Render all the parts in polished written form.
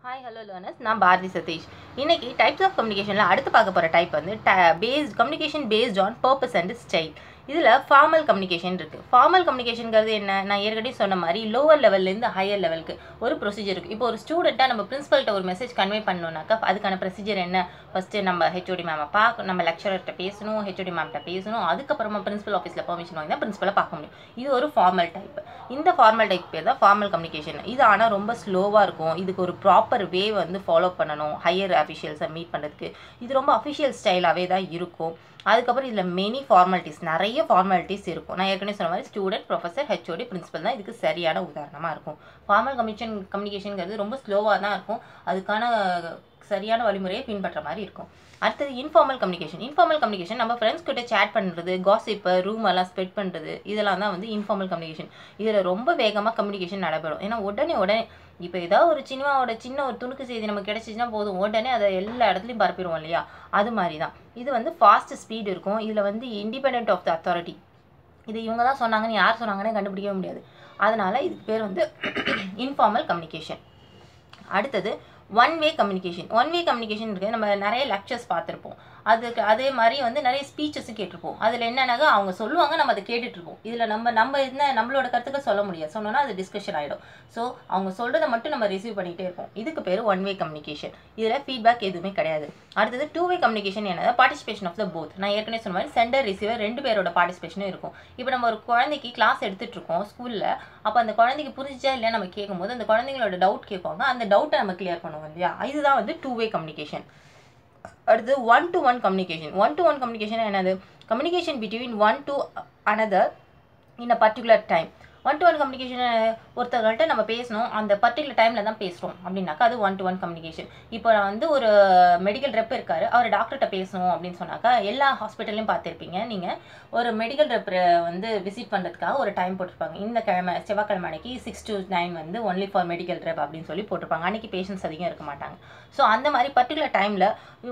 Hi, hello learners. நான் பாரதி சதீஷ். இன்னைக்கு types of கம்யூனிகேஷனில் அடுத்து பார்க்க போகிற டைப் வந்து communication based on purpose and style. இதில் ஃபார்மல் கம்யூனிகேஷன் இருக்குது. ஃபார்மல் கம்யூனிகேஷனுங்கிறது என்ன? நான் ஏற்கனவே சொன்ன மாதிரி லோவர் லெவல்லேருந்து ஹையர் லெவலுக்கு ஒரு ப்ரொசீஜர் இருக்குது. இப்போ ஒரு ஸ்டூடெண்ட்டாக நம்ம பிரின்சிபல்கிட்ட ஒரு மெசேஜ் கன்வே பண்ணணுன்னாக்கா அதுக்கான ப்ரொசீஜர் என்ன? ஃபஸ்ட்டு நம்ம ஹெச்ஓடி மேமை பார்க்கணும், நம்ம லெக்சரர்கிட்ட பேசணும், ஹெச்ஓடி மேம்கிட்ட பேசணும், அதுக்கப்புறமா பிரின்சிபல் ஆஃபீஸில் பெர்மிஷன் வாங்கி தான் பிரின்சிபலை பார்க்க முடியும். இது ஒரு ஃபார்மல் டைப். இந்த ஃபார்மல் டைப் பேர் தான் ஃபார்மல் கம்யூனிகேஷன். இது ஆனால் ரொம்ப ஸ்லோவாக இருக்கும். இதுக்கு ஒரு ப்ராப்பர் வே வந்து ஃபாலோ பண்ணணும் ஹையர் அஃபிஷியல்ஸை மீட் பண்ணுறதுக்கு. இது ரொம்ப அஃபிஷியல் ஸ்டைலாகவே தான் இருக்கும். அதுக்கப்புறம் இதில் நிறைய ஃபார்மாலிட்டிஸ் இருக்கும். நான் ஏற்கனவே சொன்ன மாதிரி ஸ்டூடெண்ட், ப்ரொஃபஸர், ஹெச்ஓடி, பிரின்சிபல் தான் இதுக்கு சரியான உதாரணமாக இருக்கும். ஃபார்மல் கம்யூனிகேஷனுங்கிறது ரொம்ப ஸ்லோவாக தான் இருக்கும். அதுக்கான சரியான வழிமுறையை பின்பற்ற மாதிரி இருக்கும். அடுத்தது இன்ஃபார்மல் கம்யூனிகேஷன். இன்ஃபார்மல் கம்யூனிகேஷன் நம்ம ஃப்ரெண்ட்ஸ் கிட்ட சேட் பண்ணுறது, காசிப்பு, ரூமெல்லாம் ஸ்ப்ரெட் பண்ணுறது, இதெல்லாம் தான் வந்து இன்ஃபார்மல் கம்யூனிகேஷன். இதில் ரொம்ப வேகமாக கம்யூனிகேஷன் நடைபெறும். ஏன்னா உடனே இப்போ ஏதாவது ஒரு சினிமாவோட சின்ன ஒரு துணுக்கு செய்தி நமக்கு கிடச்சிச்சின்னா போதும், உடனே அதை எல்லா இடத்துலையும் பரப்பிடுவோம் இல்லையா? அது மாதிரி தான் இது வந்து ஃபாஸ்ட் ஸ்பீடு இருக்கும். இதில் வந்து இண்டிபெண்ட் ஆஃப் த அத்தாரிட்டி. இது இவங்க தான் சொன்னாங்கன்னு யார் சொன்னாங்கன்னே கண்டுபிடிக்கவே முடியாது. அதனால் இதுக்கு பேர் வந்து இன்ஃபார்மல் கம்யூனிகேஷன். அடுத்தது one way communication. One way communication இருக்குது. நம்ம நிறைய லெக்சர்ஸ் பார்த்துருப்போம். அதுக்கு அதே மாதிரி வந்து நிறைய ஸ்பீச்சஸும் கேட்டிருப்போம். அதில் என்னன்னாக்கா அவங்க சொல்லுவாங்க, நம்ம அதை கேட்டுட்ருப்போம். இதில் நம்மளோட கருத்துக்கள் சொல்ல முடியாது. சொன்னோன்னா அது டிஸ்கஷன் ஆகிடும். ஸோ அவங்க சொல்கிறத மட்டும் நம்ம ரிசீவ் பண்ணிகிட்டே இருப்போம். இதுக்கு பேர் ஒன் வே கம்யூனிகேஷன். இதில் ஃபீட்பேக் எதுவுமே கிடையாது. அடுத்தது டூ வே கம்யூனிகேஷன். என்னது? Participation of the both. நான் ஏற்கனவே சொன்ன மாதிரி சென்டர் ரிசீவர் ரெண்டு பேரோட பார்ட்டிசிபேஷனும் இருக்கும். இப்போ நம்ம ஒரு குழந்தைக்கு கிளாஸ் எடுத்துகிட்டு இருக்கோம் ஸ்கூலில். அப்போ அந்த குழந்தைக்கு புரிஞ்சா இல்லையா நம்ம கேட்கும்போது அந்த குழந்தைங்களோட டவுட் கேட்பாங்க. அந்த டவுட்டை நம்ம கிளியர் பண்ணுவோம் இல்லையா? இதுதான் வந்து டூ வே கம்யூனிகேஷன். அடுத்து one to one communication. One to one communication என்னது? Communication between one to another in a particular time. One to one communication ஒருத்தர்கள்ட்ட நம்ம பேசணும், அந்த பர்டிகுலர் டைமில் தான் பேசுகிறோம் அப்படின்னாக்கா அது ஒன் டு ஒன் கம்யூனிகேஷன். இப்போ வந்து ஒரு மெடிக்கல் ரெப் இருக்கார், அவர் டாக்டர்கிட்ட பேசணும் அப்படின்னு சொன்னாக்கா எல்லா ஹாஸ்பிட்டல்லையும் பார்த்துருப்பீங்க நீங்கள். ஒரு மெடிக்கல் ரெப் வந்து விசிட் பண்ணுறதுக்காக ஒரு டைம் போட்டிருப்பாங்க. இந்த செவ்வாய்க்கிழமை அன்னைக்கு 6 to 9 வந்து ஒன்லி ஃபார் மெடிக்கல் ரெப் அப்படின்னு சொல்லி போட்டிருப்பாங்க. அன்றைக்கி பேஷண்ட்ஸ் அதிகம் இருக்க மாட்டாங்க. ஸோ அந்த மாதிரி பர்டிகுலர் டைமில்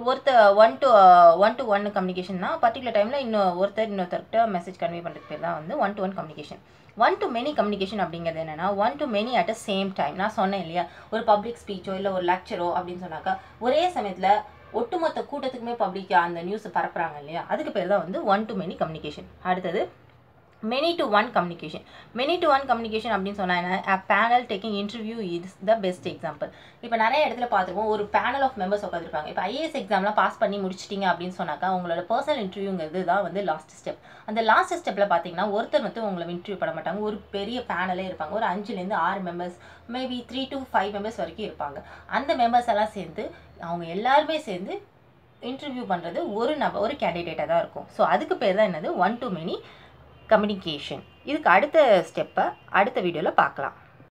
ஒன் டு ஒன் கம்யூனிகேஷன்னா பர்டிகுலர் டைமில் இன்னொருத்தர்கிட்ட மெசேஜ் கன்வே பண்ணுறதுக்கு பேர் தான் வந்து one to one communication. One to many communication அப்படிங்கிறது என்னென்னா one to many at a same time. நான் சொன்னேன் இல்லையா, ஒரு பப்ளிக் ஸ்பீச்சோ இல்லை ஒரு லெக்சரோ அப்படின்னு சொன்னாக்கா ஒரே சமயத்தில் ஒட்டுமொத்த கூட்டத்துக்குமே பப்ளிக்காக அந்த நியூஸை பரப்புகிறாங்க இல்லையா? அதுக்கு பேர் தான் வந்து ஒன் டு மெனி கம்யூனிகேஷன். அடுத்தது many to one communication. Many to one communication அப்படின்னு சொன்னால் a panel taking interview is the best example. இப்போ நிறைய இடத்துல பார்த்துருப்போம், ஒரு பேனல் ஆஃப் மெம்பர்ஸ் உட்காந்துருப்பாங்க. இப்போ ஐஏஎஸ் எக்ஸாம்லாம் பாஸ் பண்ணி முடிச்சிட்டிங்க அப்படின்னு சொன்னாக்கா உங்களோட பர்சனல் இன்டர்வியூங்கிறது தான் வந்து லாஸ்ட் ஸ்டெப். அந்த லாஸ்ட் ஸ்டெப்பில் பார்த்தீங்கன்னா ஒருத்தர் மட்டும் உங்களை இன்டர்வியூ பண்ண மாட்டாங்க. ஒரு பெரிய பேனலே இருப்பாங்க. ஒரு 5 to 6 members, maybe 3 to 5 members வரைக்கும் இருப்பாங்க. அந்த மெம்பர்ஸ் எல்லாம் சேர்ந்து அவங்க எல்லாருமே சேர்ந்து இன்டர்வியூ பண்ணுறது ஒரு கேண்டிடேட்டாக தான் இருக்கும். ஸோ அதுக்கு பேர் தான் என்னது? One to many communication. இதுக்கு அடுத்த ஸ்டெப்பை அடுத்த வீடியோவில் பார்க்கலாம்.